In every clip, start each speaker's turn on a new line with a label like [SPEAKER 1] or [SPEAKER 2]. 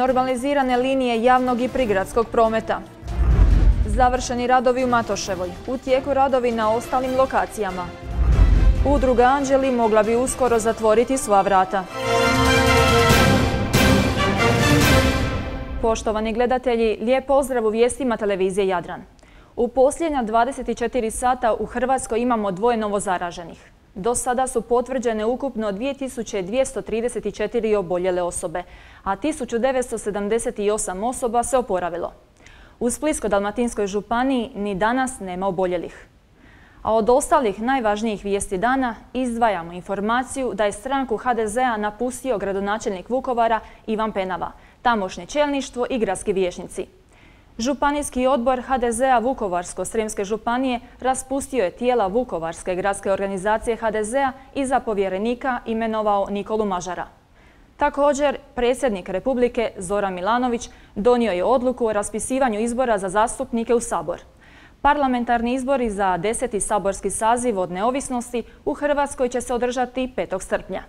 [SPEAKER 1] Normalizirane linije javnog i prigradskog prometa. Završeni radovi u Matoševoj, u tijeku radovi na ostalim lokacijama. Udruga Anđeli mogla bi uskoro zatvoriti sva vrata. Poštovani gledatelji, lijep pozdrav u vijestima televizije Jadran. U posljednja 24 sata u Hrvatskoj imamo 2 novozaraženih. Do sada su potvrđene ukupno 2234 oboljele osobe, a 1978 osoba se oporavilo. U Splitsko-dalmatinskoj županiji ni danas nema oboljelih. A od ostalih najvažnijih vijesti dana izdvajamo informaciju da je stranku HDZ-a napustio gradonačelnik Vukovara Ivan Penava, tamošnje čelništvo i gradski vijećnici. Županijski odbor HDZ-a Vukovarsko-srijemske županije raspustio je tijela Vukovarske gradske organizacije HDZ-a i za povjerenika imenovao Nikolu Mažara. Također, predsjednik Republike Zoran Milanović donio je odluku o raspisivanju izbora za zastupnike u Sabor. Parlamentarni izbori za 10. saborski saziv od neovisnosti u Hrvatskoj će se održati 5. srpnja.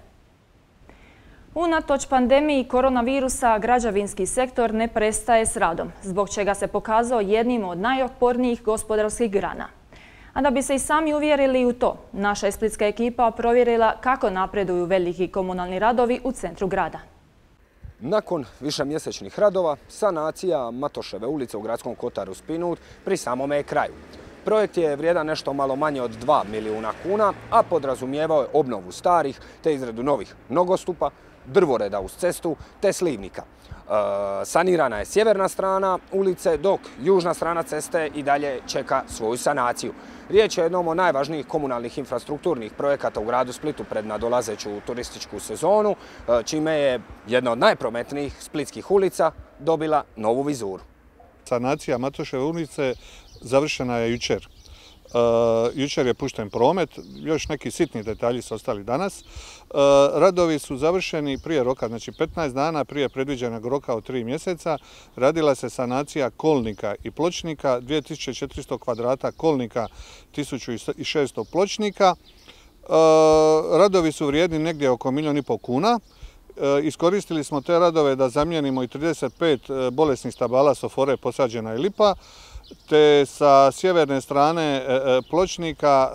[SPEAKER 1] Unatoč pandemiji koronavirusa, građevinski sektor ne prestaje s radom, zbog čega se pokazao jednim od najopornijih gospodarskih grana. A da bi se i sami uvjerili u to, naša je splitska ekipa provjerila kako napreduju veliki komunalni radovi u centru grada.
[SPEAKER 2] Nakon višemjesečnih radova, sanacija Matoševe ulice u Gradskom kotaru Spinut pri samome je kraju. Projekt je vrijedan nešto malo manje od 2 milijuna kuna, a podrazumijevao je obnovu starih te izradu novih nogostupa, drvoreda uz cestu te slivnika. Sanirana je sjeverna strana ulice, dok južna strana ceste i dalje čeka svoju sanaciju. Riječ je jednom od najvažnijih komunalnih infrastrukturnih projekata u gradu Splitu pred nadolazeću turističku sezonu, čime je jedna od najprometnijih splitskih ulica dobila novu vizuru.
[SPEAKER 3] Sanacija Matoševe ulice završena je jučer. Jučer je pušten promet, još neki sitni detalji su ostali danas. Radovi su završeni prije roka, znači 15 dana prije predviđenog roka od 3 mjeseca. Radila se sanacija kolnika i pločnika, 2400 kvadrata kolnika, 1600 pločnika. Radovi su vrijedni negdje oko 1,5 milijuna kuna. Iskoristili smo te radove da zamijenimo i 35 bolesnih stabala sofore posađena i lipa, te sa sjeverne strane pločnika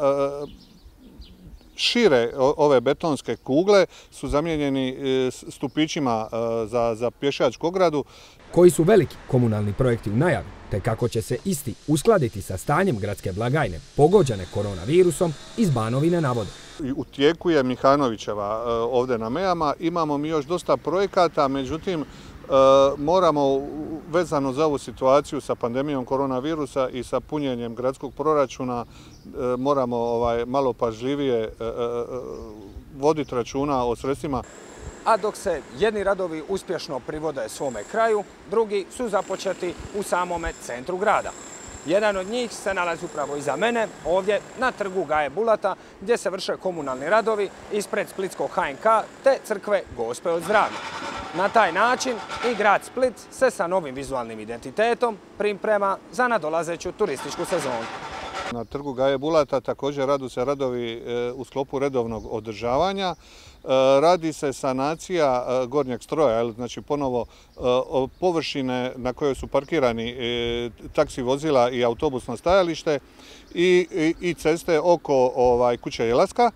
[SPEAKER 3] šire ove betonske kugle su zamijenjeni stupićima za pješačku ogradu.
[SPEAKER 4] Koji su veliki komunalni projekti u najavi, te kako će se isti uskladiti sa stanjem gradske blagajne pogođene koronavirusom iz Banovine navode.
[SPEAKER 3] U tijeku je Mihanovićeva ovdje na Mejama. Imamo mi još dosta projekata, međutim moramo, vezano za ovu situaciju sa pandemijom koronavirusa i sa punjenjem gradskog proračuna, moramo malo pažljivije voditi računa o sredstvima.
[SPEAKER 2] A dok se jedni radovi uspješno privode svome kraju, drugi su započeti u samome centru grada. Jedan od njih se nalazi upravo iza mene, ovdje na trgu Gaje Bulata, gdje se vrše komunalni radovi ispred Splitskog HNK te crkve Gospe od zdravlja. Na taj način i grad Split se sa novim vizualnim identitetom priprema za nadolazeću turističku sezonu.
[SPEAKER 3] Na trgu Gaje Bulata također radu se radovi u sklopu redovnog održavanja. Radi se sanacija gornjeg stroja, znači ponovo površine na kojoj su parkirani taksi vozila i autobusno stajalište i ceste oko kuće Jelaska.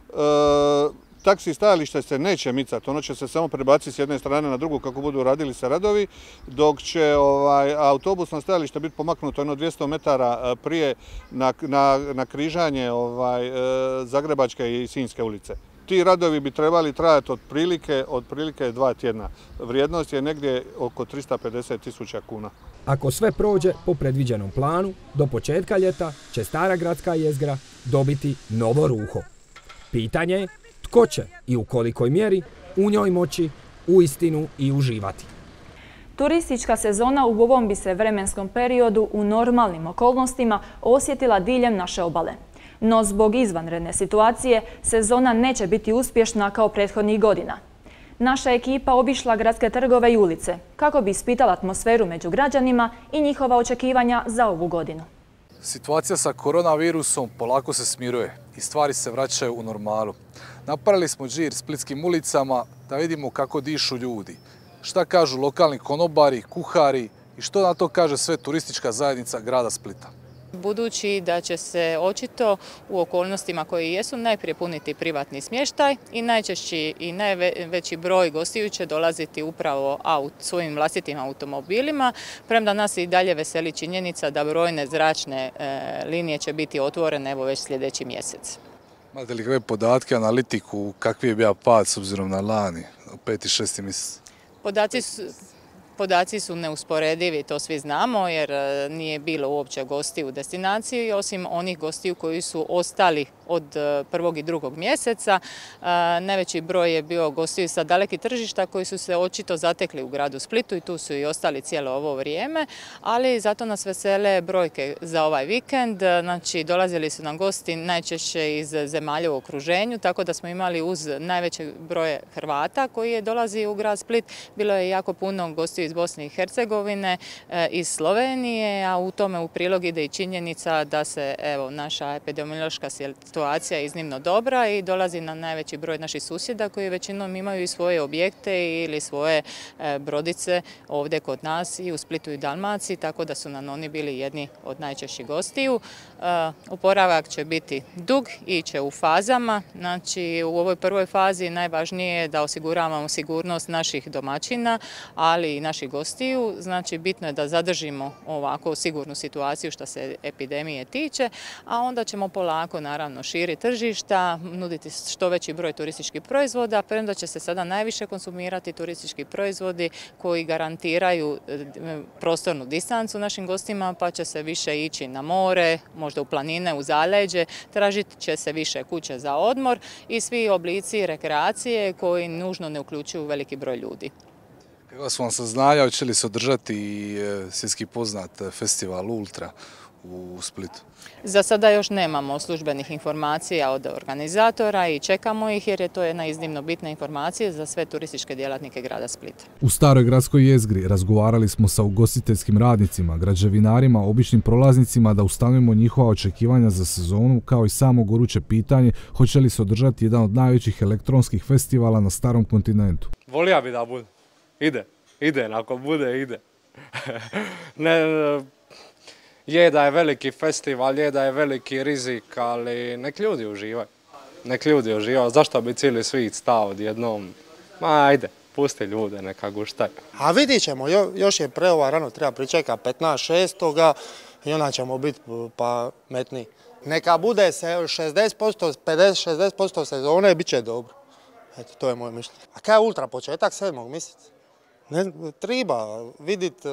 [SPEAKER 3] Taksi stajalište se neće micati, ono će se samo prebaciti s jedne strane na drugu kako budu radili se radovi, dok će autobusno stajalište biti pomaknuto 200 metara prije na križanje Zagrebačke i Sinjske ulice. Ti radovi bi trebali trajati otprilike 2 tjedna. Vrijednost je negdje oko 350.000 kuna.
[SPEAKER 4] Ako sve prođe po predviđenom planu, do početka ljeta će stara gradska jezgra dobiti novo ruho. Pitanje je tko će i u kolikoj mjeri u njoj moći uistinu i uživati.
[SPEAKER 1] Turistička sezona u ovom bi se vremenskom periodu u normalnim okolnostima osjetila diljem naše obale. No zbog izvanredne situacije sezona neće biti uspješna kao prethodnih godina. Naša ekipa obišla gradske trgove i ulice kako bi ispitala atmosferu među građanima i njihova očekivanja za ovu godinu.
[SPEAKER 5] Situacija sa koronavirusom polako se smiruje i stvari se vraćaju u normalu. Napravili smo džir splitskim ulicama da vidimo kako dišu ljudi, šta kažu lokalni konobari, kuhari i što na to kaže sve turistička zajednica grada Splita.
[SPEAKER 6] Budući da će se očito u okolnostima koje jesu najprije puniti privatni smještaj i najčešći i najveći broj gostiju će dolaziti upravo svojim vlastitim automobilima, premda nas i dalje veseli činjenica da brojne zračne linije će biti otvorene evo već sljedeći mjesec.
[SPEAKER 5] Imate li kakve podatke, analitiku, kakvi je bio pad s obzirom na lani, 5. i 6. mjesec?
[SPEAKER 6] Podaci su neusporedivi, to svi znamo, jer nije bilo uopće gostiju u destinaciji, osim onih gostiju koji su ostali od 1. i 2. mjeseca. Najveći broj je bio gostiju sa dalekih tržišta koji su se očito zatekli u gradu Splitu i tu su i ostali cijelo ovo vrijeme, ali zato nas vesele brojke za ovaj vikend. Znači, dolazili su nam gosti najčešće iz zemalja u okruženju, tako da smo imali uz najveće broje Hrvata koji je dolazi u grad Split. Bilo je jako puno gostiju iz Bosne i Hercegovine, iz Slovenije, a u tome u prilog ide i činjenica da se naša epidemiološka situacija je iznimno dobra i dolazi na najveći broj naših susjeda koji većinom imaju i svoje objekte ili svoje brodice ovdje kod nas i u Splitu i Dalmaciji, tako da su nam oni bili jedni od najčešćih gostiju. Oporavak će biti dug i će u fazama. Znači, u ovoj prvoj fazi najvažnije je da osiguravamo sigurnost naših domaćina, ali i naših gostiju. Znači, bitno je da zadržimo ovako sigurnu situaciju što se epidemije tiče, a onda ćemo polako, naravno, širiti tržišta, nuditi što veći broj turističkih proizvoda, premda će se sada najviše konzumirati turistički proizvodi koji garantiraju prostornu distancu našim gostima, pa će se više ići na more, možda u planine, u zaleđe, tražit će se više kuće za odmor i svi oblici rekreacije koji nužno ne uključuju veliki broj ljudi.
[SPEAKER 5] Kako su vam saznanja, hoće li se održati i svjetski poznat festival Ultra u Splitu?
[SPEAKER 6] Za sada još nemamo službenih informacija od organizatora i čekamo ih jer je to jedna iznimno bitna informacija za sve turističke djelatnike grada Splita.
[SPEAKER 7] U staroj gradskoj jezgri razgovarali smo sa ugostiteljskim radnicima, građevinarima, običnim prolaznicima da ustanovimo njihova očekivanja za sezonu, kao i samo goruće pitanje hoće li se održati jedan od najvećih elektronskih festivala na starom kontinentu.
[SPEAKER 8] Volio bi da bude. Ide, ako bude, ide. Je da je veliki festival, je da je veliki rizik, ali nek ljudi uživaju. Zašto bi cijeli svijet stao odjednom? Ajde, pusti ljude, neka guštaju.
[SPEAKER 9] A vidit ćemo, još je rano, treba pričekati 15.6. i onda ćemo biti pametniji. Neka bude 60%, 50-60% sezone, bit će dobro. Eto, to je moje mišljenje. A kaj je Ultra, početak 7. mjeseca? Treba vidjeti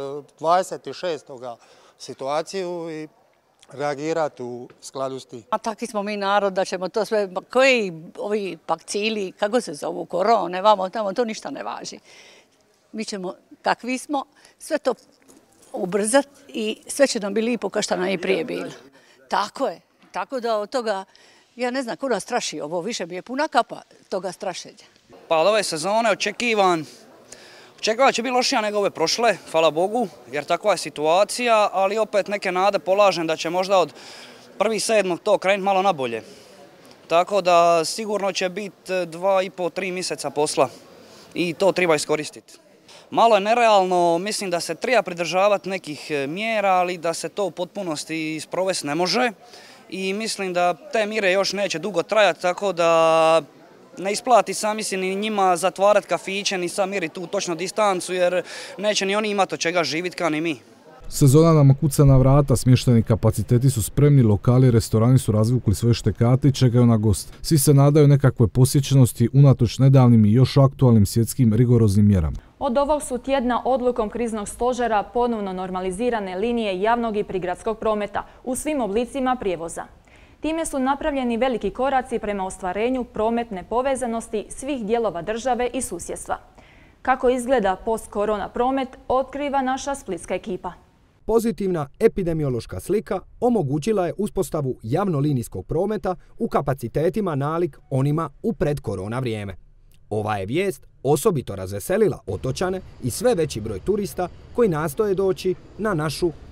[SPEAKER 9] 26. situaciju i reagirati u skladu s tim.
[SPEAKER 10] A takvi smo mi narod da ćemo to sve, koji ovi bakcili, kako se zovu, korone, vamo tamo, to ništa ne važi. Mi ćemo, kakvi smo, sve to ubrzati i sve će nam biti lipo kao što nam i prije bilo. Tako je, tako da od toga, ja ne znam, ko nas straši ovo, više mi je puna kapa toga strašenja.
[SPEAKER 11] Pa od ove sezone očekivan će biti lošija nego ove prošle, hvala Bogu, jer takva je situacija, ali opet neke nade polažem da će možda od 1.7. to krenuti malo nabolje. Tako da sigurno će biti 2,5-3 mjeseca posla i to treba iskoristiti. Malo je nerealno, mislim da se treba pridržavati nekih mjera, ali da se to u potpunosti sprovesti ne može. I mislim da te mjere još neće dugo trajati, tako da ne isplati sami si ni njima zatvarati kafiće, ni sam mjeriti tu točno distancu, jer neće ni oni imati od čega živjeti kao ni mi.
[SPEAKER 7] Sezona nam kuca na vrata, smještajni kapaciteti su spremni, lokali i restorani su razvukli svoje štekate i čekaju na gost. Svi se nadaju nekakve posjećenosti unatoč nedavnim i još aktualnim svjetskim rigoroznim mjerama.
[SPEAKER 1] Od ovog su tjedna odlukom kriznog stožera ponovno normalizirane linije javnog i prigradskog prometa u svim oblicima prijevoza. Time su napravljeni veliki koraci prema ostvarenju prometne povezanosti svih dijelova države i susjedstva. Kako izgleda post-korona promet, otkriva naša splitska ekipa.
[SPEAKER 4] Pozitivna epidemiološka slika omogućila je uspostavu javnolinijskog prometa u kapacitetima nalik onima u predkorona vrijeme. Ova je vijest osobito razveselila otočane i sve veći broj turista koji nastoje doći na našu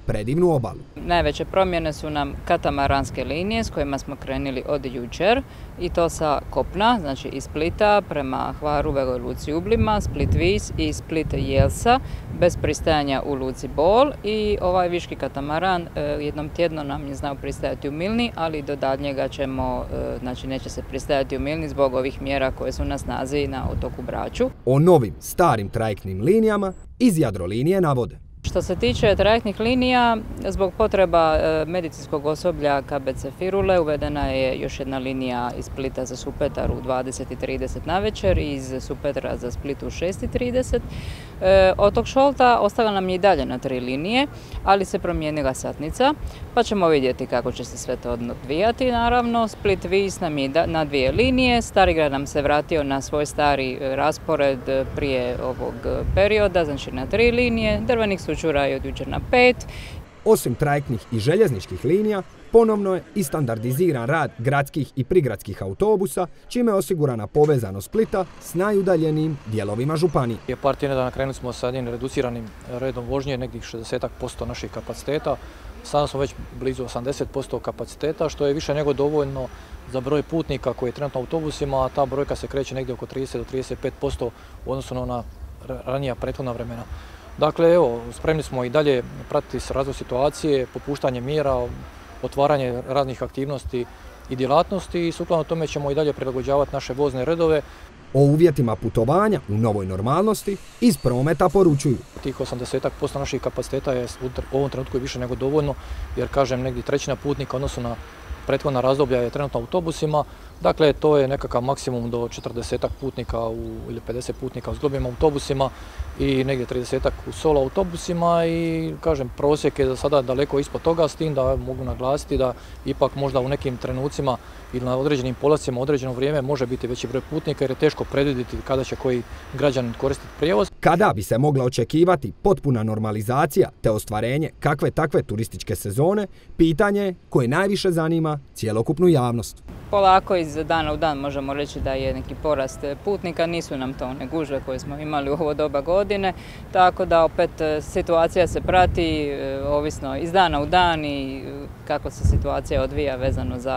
[SPEAKER 4] predivnu obalu.
[SPEAKER 6] Najveće promjene su nam katamaranske linije s kojima smo krenuli od jučer i to sa kopna, znači iz Splita prema Hvaru, Velikoj Luci Ublima, Split-Vis i Split-Jelsa bez pristajanja u Luci Bol i ovaj viški katamaran jednom tjedno nam je znao pristajati u Milni, ali do daljnjega ćemo, znači neće se pristajati u Milni zbog ovih mjera koje su na snazi na otoku Braču.
[SPEAKER 4] O novim starim trajektnim linijama iz Jadrolinije navode.
[SPEAKER 6] Što se tiče trajektnih linija, zbog potreba medicinskog osoblja KBC Firule uvedena je još jedna linija iz Splita za Supetar u 20:30 navečer i iz Supetra za Split u 6:30. Otok Šolta ostala nam je i dalje na 3 linije, ali se promijenila satnica, pa ćemo vidjeti kako će se sve to odvijati. Naravno, Split-Vis nam je na 2 linije, Starigrad nam se vratio na svoj stari raspored prije ovog perioda, znači na 3 linije, Drvenik Sučuraj je od jučer na 5.
[SPEAKER 4] Osim trajektnih i željezničkih linija, ponovno je i standardiziran rad gradskih i prigradskih autobusa, čime je osigurana povezanost Splita s najudaljenijim dijelovima županije.
[SPEAKER 12] Par tjedana dana krenuli smo sa jednim reduciranim redom vožnje, nekih 60% naših kapaciteta. Sada smo već blizu 80% kapaciteta, što je više nego dovoljno za broj putnika koji je trenutno u autobusima, a ta brojka se kreće negdje oko 30 do 35% u odnosu na ona ranija prethodna vremena. Dakle, evo, spremni smo i dalje pratiti razvoj situacije, popuštanje mjera, otvaranje raznih aktivnosti i djelatnosti i sukladno tome ćemo i dalje prilagođavati naše vozne redove.
[SPEAKER 4] O uvjetima putovanja u novoj normalnosti iz prometa poručuju.
[SPEAKER 12] Tih 80% naših kapaciteta je u ovom trenutku više nego dovoljno, jer kažem negdje trećina putnika odnosno na prethodna razdoblja je trenutno u autobusima. Dakle, to je nekakav maksimum do 40 putnika ili 50 putnika u zglobnim autobusima i negdje 30 u solo autobusima i kažem prosjek je za sada daleko ispod toga, s tim da mogu naglasiti da ipak možda u nekim trenucima ili na određenim polazcima određeno vrijeme može biti veći broj putnika jer je teško predvidjeti kada će koji građanin koristiti prijevoz.
[SPEAKER 4] Kada bi se mogla očekivati potpuna normalizacija te ostvarenje kakve takve turističke sezone, pitanje koje najviše zanima cjelokupnu javnost.
[SPEAKER 6] Polako iz dana u dan možemo reći da je neki porast putnika, nisu nam to one gužve koje smo imali u ovo doba godine, tako da opet situacija se prati ovisno iz dana u dan i kako se situacija odvija vezano za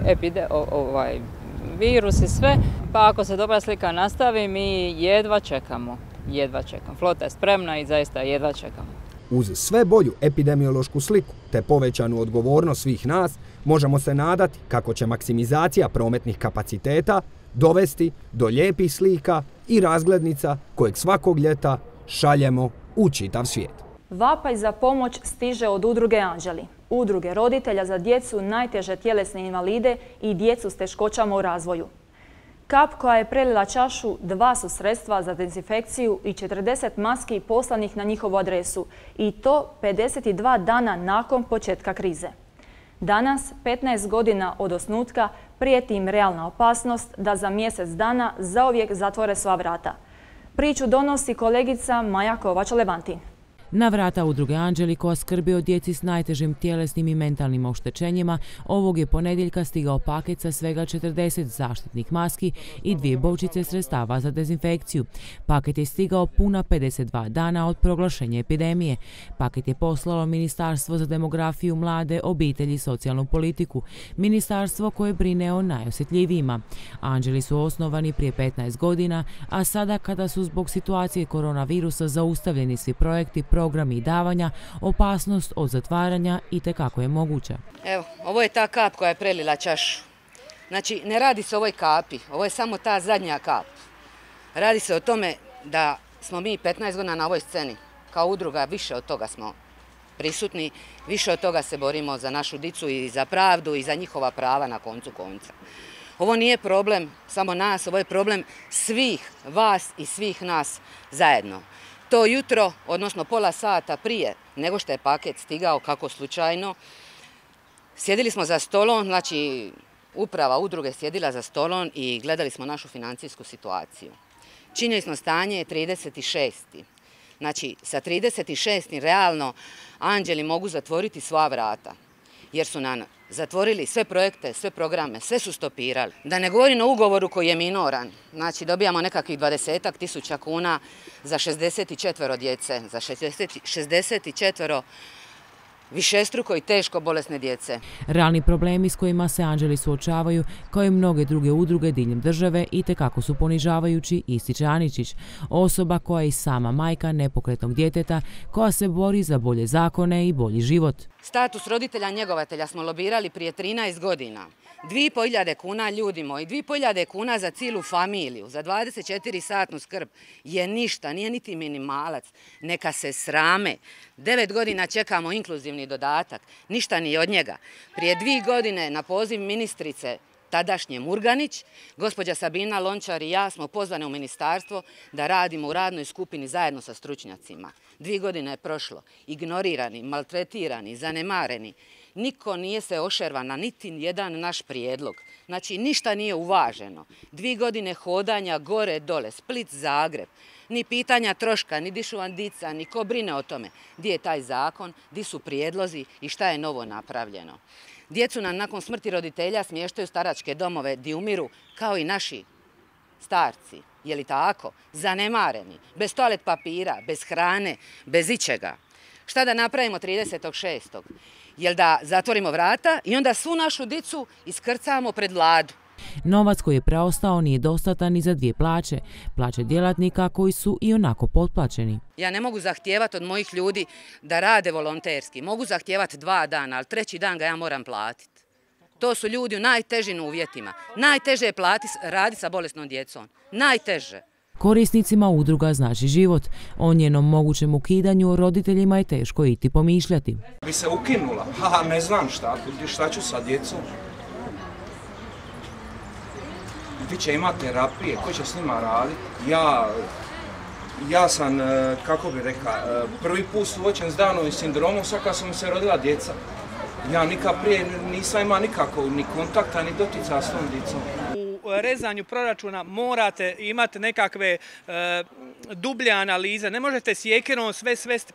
[SPEAKER 6] virus i sve, pa ako se dobra slika nastavi mi jedva čekamo. Flota je spremna i zaista jedva čekamo.
[SPEAKER 4] Uz sve bolju epidemiološku sliku te povećanu odgovornost svih nas, možemo se nadati kako će maksimizacija prometnih kapaciteta dovesti do lijepih slika i razglednica kojeg svakog ljeta šaljemo u čitav svijet.
[SPEAKER 1] Vapaj za pomoć stiže od udruge Anđeli, udruge roditelja za djecu najteže tjelesne invalide i djecu s teškoćama u razvoju. Kap koja je prelila čašu 2 su sredstva za dezinfekciju i 40 maski poslanih na njihovu adresu i to 52 dana nakon početka krize. Danas, 15 godina od osnutka, prijeti im realna opasnost da za mjesec dana zauvijek zatvore sva vrata. Priču donosi kolegica Maja Kovač-Levantin.
[SPEAKER 13] Na vrata udruge Anđeli koja skrbi o djeci s najtežim tjelesnim i mentalnim oštećenjima, ovog je ponedjeljka stigao paket sa svega 40 zaštitnih maski i 2 bočice sredstava za dezinfekciju. Paket je stigao puna 52 dana od proglašenja epidemije. Paket je poslalo Ministarstvo za demografiju, mlade, obitelji i socijalnu politiku, ministarstvo koje brine o najosjetljivijima. Anđeli su osnovani prije 15 godina, a sada kada su zbog situacije koronavirusa zaustavljeni svi projekti, programi i davanja, opasnost od zatvaranja itekako je moguća.
[SPEAKER 14] Evo, ovo je ta kap koja je prelila čašu. Znači, ne radi se o ovoj kapi, ovo je samo ta zadnja kap. Radi se o tome da smo mi 15 godina na ovoj sceni. Kao udruga više od toga smo prisutni, više od toga se borimo za našu dicu i za pravdu i za njihova prava na koncu konca. Ovo nije problem samo nas, ovo je problem svih vas i svih nas zajedno. To jutro, odnosno pola sata prije nego što je paket stigao, kako slučajno, sjedili smo za stolom, znači uprava udruge sjedila za stolom i gledali smo našu financijsku situaciju. Činjenično stanje je 36. Znači, sa 36. realno Anđeli mogu zatvoriti sva vrata, jer su nam zatvorili sve projekte, sve programe, sve su stopirali. Da ne govorim o ugovoru koji je minoran, znači dobijamo nekakvih 20.000 kuna za 64 djece, za 64 višestruko i teško bolesne djece.
[SPEAKER 13] Realni problemi s kojima se anđeli suočavaju, kao i mnoge druge udruge diljem države, itekako su ponižavajući, ističe Aničić, osoba koja je i sama majka nepokretnog djeteta, koja se bori za bolje zakone i bolji život.
[SPEAKER 14] Status roditelja njegovatelja smo lobirali prije 13 godina. 2.500 kuna, ljudi moji, 2.500 kuna za cijelu familiju, za 24-satnu skrb je ništa, nije niti minimalac. Neka se srame. 9 godina čekamo inkluzivni dodatak, ništa nije od njega. Prije 2 godine na poziv ministrice tadašnje Murganić, gospođa Sabina Lončar i ja smo pozvane u ministarstvo da radimo u radnoj skupini zajedno sa stručnjacima. 2 godine je prošlo, ignorirani, maltretirani, zanemareni. Niko nije se ošervan na niti jedan naš prijedlog. Znači, ništa nije uvaženo. 2 godine hodanja gore, dole, Split, Zagreb. Ni pitanja troška, ni dišu vam dica, ni ko brine o tome. Gdje je taj zakon, gdje su prijedlozi i šta je novo napravljeno. Djecu nam nakon smrti roditelja smještaju staračke domove gdje umiru kao i naši starci. Je li tako? Zanemareni, bez toalet papira, bez hrane, bez ičega. Šta da napravimo 30.6.? Jel da zatvorimo vrata i onda svu našu dicu iskrcamo pred Vladu?
[SPEAKER 13] Novac koji je preostao nije dostatan ni za 2 plaće. Plaće djelatnika koji su i onako potplaćeni.
[SPEAKER 14] Ja ne mogu zahtijevati od mojih ljudi da rade volonterski. Mogu zahtijevati 2 dana, ali 3. dan ga ja moram platiti. To su ljudi u najtežim uvjetima. Najteže je raditi sa bolesnom djecom. Najteže.
[SPEAKER 13] Korisnicima udruga znači život. O njenom mogućem ukidanju roditeljima je teško iti pomišljati.
[SPEAKER 15] Bi se ukinula? Ne znam šta ću sa djecom. Ti će imati terapije, ko će s njima raditi? Ja sam, kako bi rekao, prvi put suočen s Downovim sindromom, sad kad su mi se rodila djeca. Ja nikad prije nisam imao nikako ni kontakta, ni dotica s tom djecom.
[SPEAKER 16] U rezanju proračuna morate imati nekakve dublje analize. Ne možete sjekirom sve svesti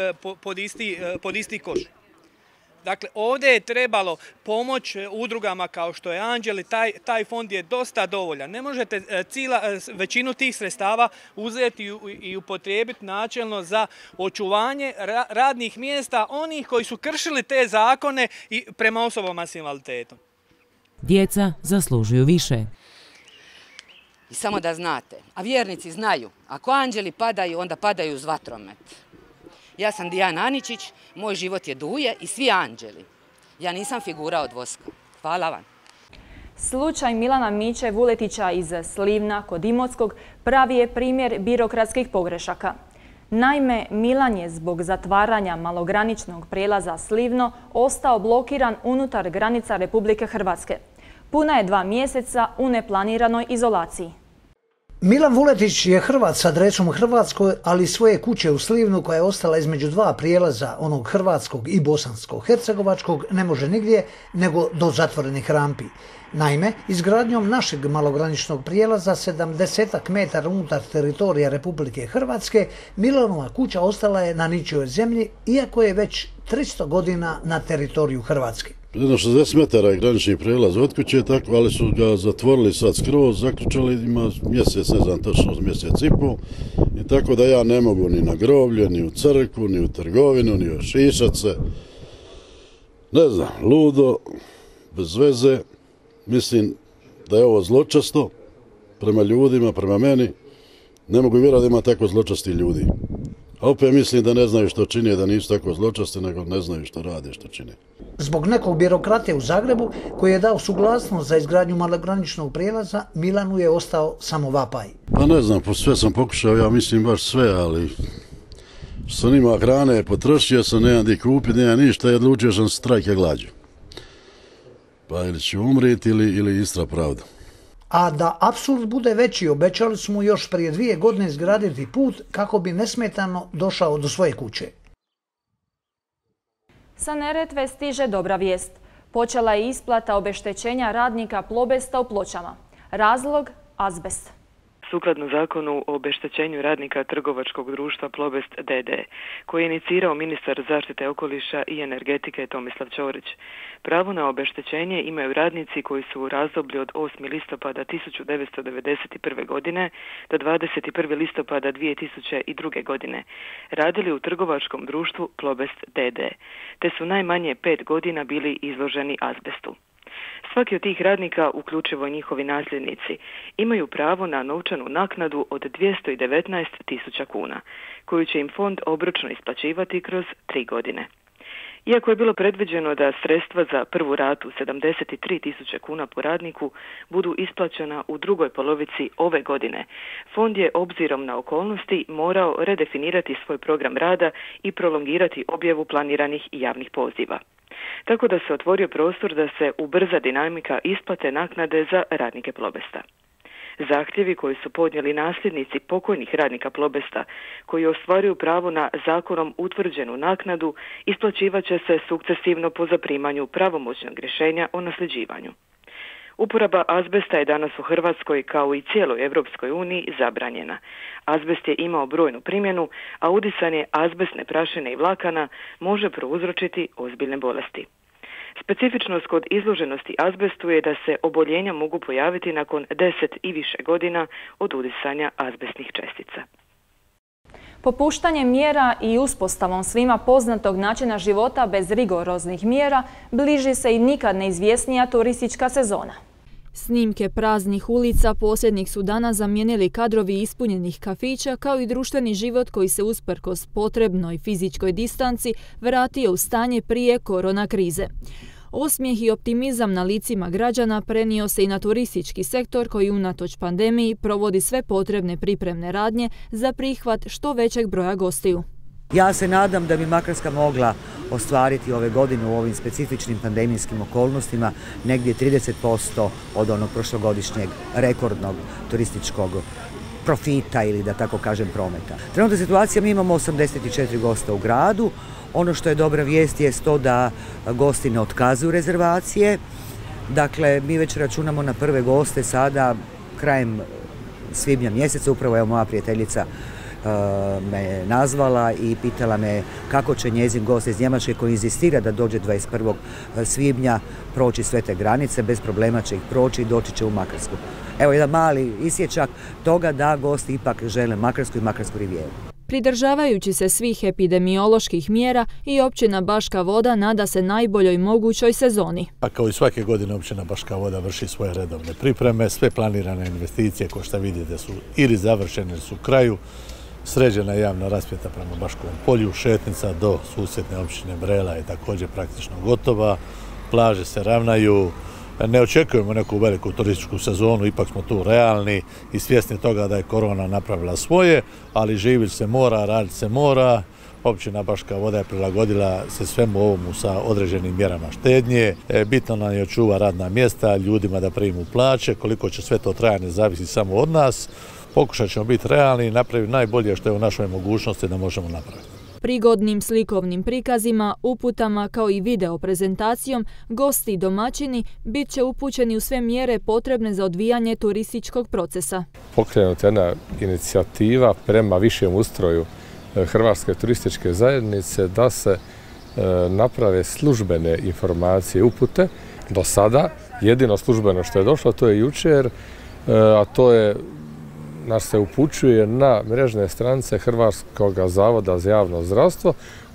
[SPEAKER 16] pod isti koš. Dakle, ovdje je trebalo pomoć udrugama kao što je Anđeli, taj fond je dosta dovoljan. Ne možete većinu tih sredstava uzeti i upotrijebiti načelno za očuvanje radnih mjesta onih koji su kršili te zakone i prema osobama s invaliditetom.
[SPEAKER 13] Djeca zaslužuju više.
[SPEAKER 14] I samo da znate, a vjernici znaju, ako anđeli padaju, onda padaju uz vatromet. Ja sam Dijana Aničić, moj život je Duje i svi anđeli. Ja nisam figura od voska. Hvala vam.
[SPEAKER 1] Slučaj Milana Miće Vuletića iz Slivna kod Imotskog pravi je primjer birokratskih pogrešaka. Naime, Milan je zbog zatvaranja malograničnog prijelaza Slivno ostao blokiran unutar granica Republike Hrvatske. Puna je 2 mjeseca u neplaniranoj izolaciji.
[SPEAKER 17] Milan Vuletić je Hrvat s adresom u Hrvatskoj, ali svoje kuće u Slivnu, koja je ostala između 2 prijelaza, onog hrvatskog i bosansko-hercegovačkog, ne može nigdje nego do zatvorenih rampi. Naime, izgradnjom našeg malograničnog prijelaza 70 metara unutar teritorija Republike Hrvatske, Milanova kuća ostala je na ničijoj zemlji, iako je već 300 godina na teritoriju Hrvatske.
[SPEAKER 18] Jedno 60 metara je granični prijelaz od kuće, tako, ali su ga zatvorili sad skroz, zaključali, ima mjesec, ne znam točno, mjesec i pol, i tako da ja ne mogu ni na groblje, ni u crkvu, ni u trgovinu, ni u šišace. Ne znam, ludo, bez veze, mislim da je ovo zločesto prema ljudima, prema meni. Ne mogu vjerovati da ima tako zločesti ljudi. A opet mislim da ne znaju što čine, da nisu tako zločesti, nego ne znaju što rade, što čine.
[SPEAKER 17] Zbog nekog birokrate u Zagrebu, koji je dao suglasnost za izgradnju malograničnog prijelaza, Milanu je ostao samo vapaj.
[SPEAKER 18] Pa ne znam, sve sam pokušao, ja mislim baš sve, ali što nima hrane, potrošio sam, nemam di kupiti, nemam ništa, i odlučio sam strajke glađu. Pa ili ću umriti ili istra pravda.
[SPEAKER 17] A da apsurd bude veći, obećali su mu još prije 2 godine izgraditi put kako bi nesmetano došao do svoje kuće.
[SPEAKER 1] Sa Neretve stiže dobra vijest. Počela je isplata obeštećenja radnika Plobesta u Pločama. Razlog? Azbest.
[SPEAKER 19] sukladno zakonu o obeštećenju radnika trgovačkog društva Plobest d.d. koji je inicirao ministar zaštite okoliša i energetike Tomislav Ćorić. Pravo na obeštećenje imaju radnici koji su u razdoblju od 8. listopada 1991. godine do 21. listopada 2002. godine radili u trgovačkom društvu Plobest d.d. te su najmanje 5 godina bili izloženi azbestu. Svaki od tih radnika, uključivo njihovi nasljednici, imaju pravo na novčanu naknadu od 219.000 kuna, koju će im fond obročno isplaćivati kroz 3 godine. Iako je bilo predviđeno da sredstva za prvu ratu 73.000 kuna po radniku budu isplaćena u drugoj polovici ove godine, fond je obzirom na okolnosti morao redefinirati svoj program rada i prolongirati objavu planiranih javnih poziva. Tako da se otvorio prostor da se ubrza dinamika isplate naknade za radnike Plobesta. Zahtjevi koji su podnijeli nasljednici pokojnih radnika Plobesta, koji ostvaruju pravo na zakonom utvrđenu naknadu, isplaćivaće se sukcesivno po zaprimanju pravomoćnog rješenja o nasljeđivanju. Uporaba azbesta je danas u Hrvatskoj kao i cijeloj Europskoj uniji zabranjena. Azbest je imao brojnu primjenu, a udisanje azbestne prašine i vlakana može prouzročiti ozbiljne bolesti. Specifičnost kod izloženosti azbestu je da se oboljenja mogu pojaviti nakon 10 i više godina od udisanja azbestnih čestica.
[SPEAKER 1] Popuštanjem mjera i uspostavom svima poznatog načina života bez rigoroznih mjera bliži se i nikad neizvjesnija turistička sezona. Snimke praznih ulica posljednjih su dana zamijenili kadrovi ispunjenih kafića kao i društveni život koji se usprkos potrebnoj fizičkoj distanci vratio u stanje prije korona krize. Osmijeh i optimizam na licima građana prenio se i na turistički sektor koji unatoč pandemiji provodi sve potrebne pripremne radnje za prihvat što većeg broja gostiju.
[SPEAKER 20] Ja se nadam da bi Makarska mogla ostvariti ove godine u ovim specifičnim pandemijskim okolnostima negdje 30% od onog prošlogodišnjeg rekordnog turističkog profita ili da tako kažem prometa. Trenutna situacija, mi imamo 84 gosta u gradu. Ono što je dobra vijest je to da gosti ne otkazuju rezervacije. Dakle, mi već računamo na prve goste sada krajem svibnja mjeseca. Upravo je moja prijateljica me nazvala i pitala me kako će njezin gost iz Njemačke koji inzistira da dođe 21. svibnja proći sve te granice, bez problema će ih proći i doći će u Makarsku. Evo jedan mali isječak toga da gosti ipak žele Makarsku i Makarsku rivijeru.
[SPEAKER 1] Pridržavajući se svih epidemioloških mjera i općina Baška Voda nada se najboljoj mogućoj sezoni.
[SPEAKER 21] Pa kao i svake godine općina Baška Voda vrši svoje redovne pripreme, sve planirane investicije koje što vidite su ili završene su u kraju, sređena javna rasvjeta prema Baškovom polju, šetnica do susjedne općine Brela je također praktično gotova, plaže se ravnaju. Ne očekujemo neku veliku turističku sezonu, ipak smo tu realni i svjesni toga da je korona napravila svoje, ali živjeti se mora, raditi se mora. Općina Baška Voda je prilagodila se svemu ovomu sa određenim mjerama štednje. Bitno nam je očuva radna mjesta, ljudima da primu plaće, koliko će sve to trajati zavisi samo od nas. Pokušat ćemo biti realni i napraviti najbolje što je u našoj mogućnosti da možemo napraviti.
[SPEAKER 1] Prigodnim slikovnim prikazima, uputama kao i video prezentacijom, gosti i domaćini bit će upućeni u sve mjere potrebne za odvijanje turističkog procesa.
[SPEAKER 22] Pokrenuta jedna inicijativa prema višem ustroju Hrvatske turističke zajednice da se naprave službene informacije, upute. Do sada jedino službeno što je došlo to je jučer, a to je nas se upućuje na mrežne stranice Hrvatskog zavoda za javno zdravstvo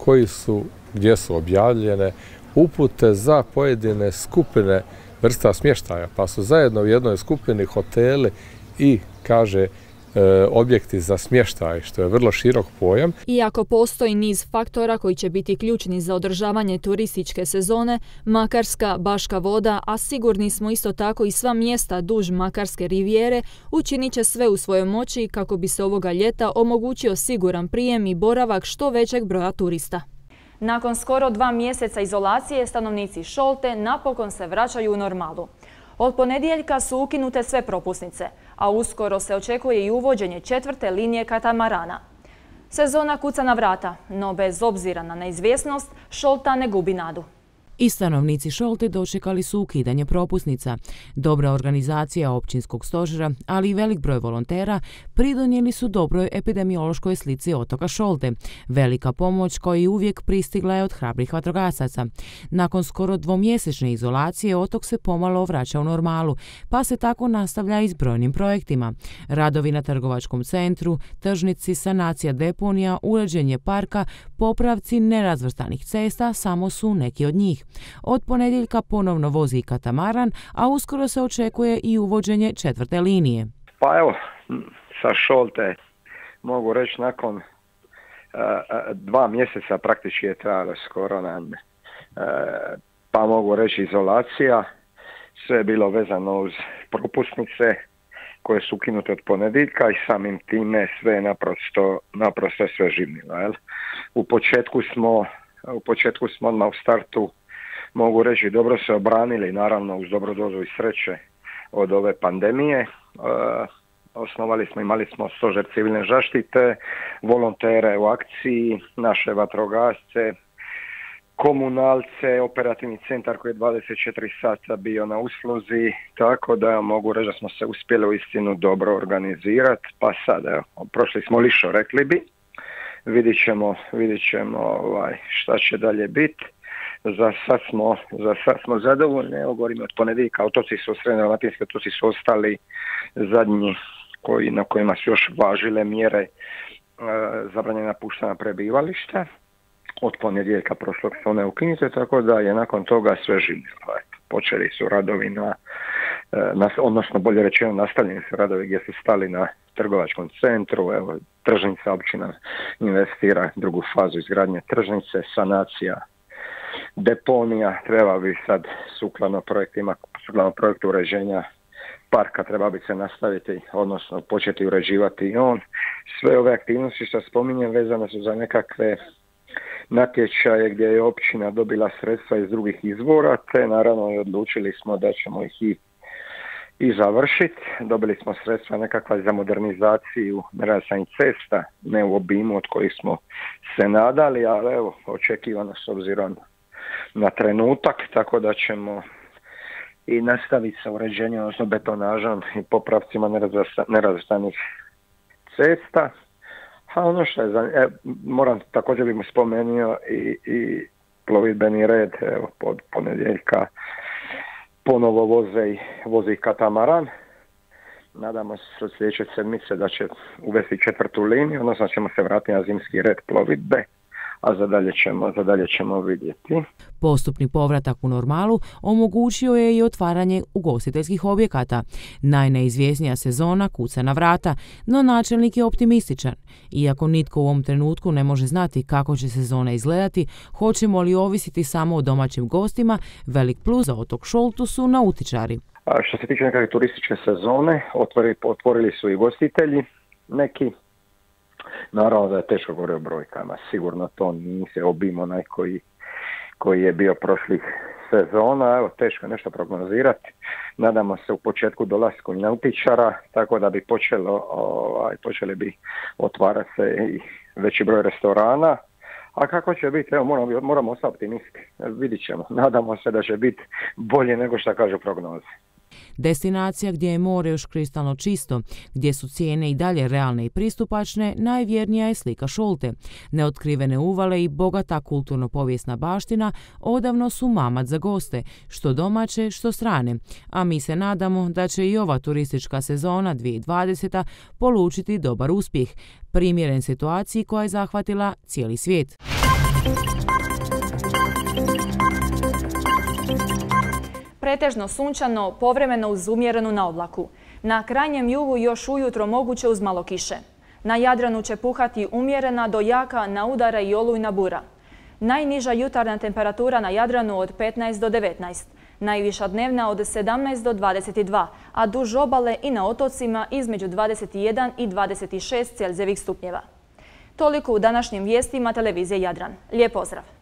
[SPEAKER 22] gdje su objavljene upute za pojedine skupine vrsta smještaja, pa su zajedno u jednoj skupini hoteli i kaže objekti za smještaj, što je vrlo širok pojam.
[SPEAKER 1] Iako postoji niz faktora koji će biti ključni za održavanje turističke sezone, Makarska, Baška Voda, a sigurni smo isto tako i sva mjesta duž Makarske rivijere, učinit će sve u svojoj moći kako bi se ovoga ljeta omogućio siguran prijem i boravak što većeg broja turista. Nakon skoro 2 mjeseca izolacije, stanovnici Šolte napokon se vraćaju u normalu. Od ponedjeljka su ukinute sve propusnice, a uskoro se očekuje i uvođenje 4. linije katamarana. Sezona kuca na vrata, no bez obzira na neizvjesnost, Šolta ne gubi nadu.
[SPEAKER 13] I stanovnici Šolte dočekali su ukidanje propusnica. Dobra organizacija općinskog stožera, ali i velik broj volontera pridonijeli su dobroj epidemiološkoj slici otoka Šolte. Velika pomoć koja i uvijek pristigla je od hrabrih vatrogasaca. Nakon skoro dvomjesečne izolacije otok se pomalo vraća u normalu, pa se tako nastavlja i s brojnim projektima. Radovi na trgovačkom centru, tržnici, sanacija deponija, uređenje parka, popravci nerazvrstanih cesta samo su neki od njih. Od ponedjeljka ponovno vozi i katamaran, a uskoro se očekuje i uvođenje 4. linije.
[SPEAKER 2] Pa evo, sa Šolte mogu reći nakon 2 mjeseca praktički je trajalo skoro nam, pa mogu reći izolacija, sve je bilo vezano uz propusnice koje su ukinute od ponedjeljka i samim time sve je naprosto sve živnilo. U početku smo odmah u startu, mogu reći, dobro se obranili, naravno uz dobru dozu i sreće od ove pandemije. Imali smo stožer civilne zaštite, volontere u akciji, naše vatrogasce, komunalce, operativni centar koji je 24 sata bio na usluzi, tako da mogu reći da smo se uspjeli uistinu dobro organizirati. Pa sad, evo, prošli smo lišo, rekli bi. Vidit ćemo šta će dalje biti. Za sad smo zadovoljni. Evo, govorimo od ponedjeljka, otoci su, srednje-dalmatinski otoci su ostali zadnji na kojima su još važile mjere zabranjena napuštanja prebivališta. Od ponedjeljka prošlog su one ukinute, tako da je nakon toga sve živnilo. Počeli su radovi odnosno bolje rečeno nastavljeni su radovi gdje su stali na trgovačkom centru. Evo, tržnica općina investira drugu fazu izgradnje tržnice, sanacija deponija, treba bi sad sukladno projektu uređenja parka treba bi se nastaviti, odnosno početi uređivati i on. Sve ove aktivnosti što spominjem vezane su za nekakve natječaje gdje je općina dobila sredstva iz drugih izvora, te naravno i odlučili smo da ćemo ih i završiti. Dobili smo sredstva nekakva za modernizaciju nerazvrstanih cesta, ne u obimu od kojih smo se nadali, ali evo, očekivano s obzirom na trenutak, tako da ćemo i nastaviti sa uređenjem, odnosno betonažom i popravcima nerazvrstanih cesta. A ono što je moram također bih mu spomenuo i plovidbeni red, evo, pod ponedjeljka ponovo vozi katamaran. Nadamo se od sljedeće sedmice da će uvesti 4. liniju, odnosno ćemo se vratiti na zimski red plovidbe, a za dalje ćemo vidjeti.
[SPEAKER 13] Postupni povratak u normalu omogućio je i otvaranje ugostiteljskih objekata. Najneizvjesnija sezona kuca na vrata, no načelnik je optimističan. Iako nitko u ovom trenutku ne može znati kako će sezona izgledati, hoćemo li ovisiti samo o domaćim gostima, velik plus za otok Šoltu su nautičari.
[SPEAKER 2] A što se tiče nekakve turističke sezone, otvorili su i gostitelji neki. Naravno da je teško govoriti o brojkama, sigurno to nije obim onaj koji je bio prošlih sezona, evo, teško je nešto prognozirati. Nadamo se u početku dolasku nautičara, tako da bi počeli bi otvarati se i veći broj restorana. A kako će biti, evo, moramo ostati optimisti, vidit ćemo. Nadamo se da će biti bolje nego što kažu prognoze.
[SPEAKER 13] Destinacija gdje je more još kristalno čisto, gdje su cijene i dalje realne i pristupačne, najvjernija je slika Šolte. Neotkrivene uvale i bogata kulturno-povijesna baština odavno su mamac za goste, što domaće, što strane. A mi se nadamo da će i ova turistička sezona 2020. polučiti dobar uspjeh, primjeren situaciji koja je zahvatila cijeli svijet.
[SPEAKER 1] Pretežno sunčano, povremeno uz umjerenu naoblaku. Na krajnjem jugu još ujutro moguće uz malo kiše. Na Jadranu će puhati umjerena do jaka na udara i olujna bura. Najniža jutarnja temperatura na Jadranu od 15 do 19. Najviša dnevna od 17 do 22, a duž obale i na otocima između 21 i 26 Celzijevih stupnjeva. Toliko u današnjim vijestima televizije Jadran. Lijep pozdrav!